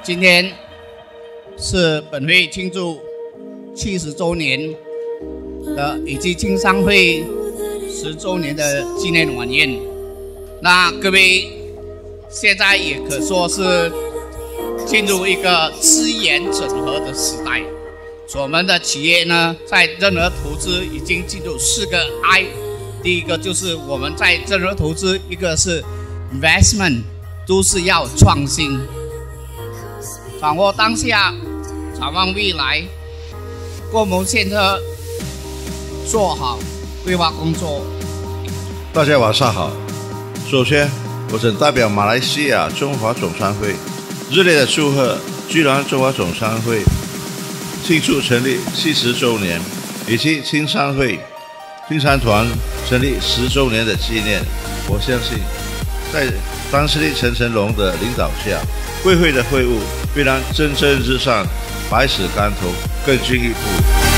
今天是本会庆祝70周年的，以及青商会10周年的纪念晚宴。那各位现在也可说是进入一个资源整合的时代。我们的企业呢，在任何投资已经进入4个 I。第一个就是我们在任何投资，一个是 investment， 都是要创新，掌握当下，展望未来，过谋献策，做好规划工作。 大家晚上好。首先，我谨代表马来西亚中华总商会热烈的祝贺居然中华总商会庆祝成立70周年，以及青商会青商团成立10周年的纪念。我相信，在当司令陈成龙的领导下，贵会的会务必然蒸蒸日上，百尺竿头，更进一步。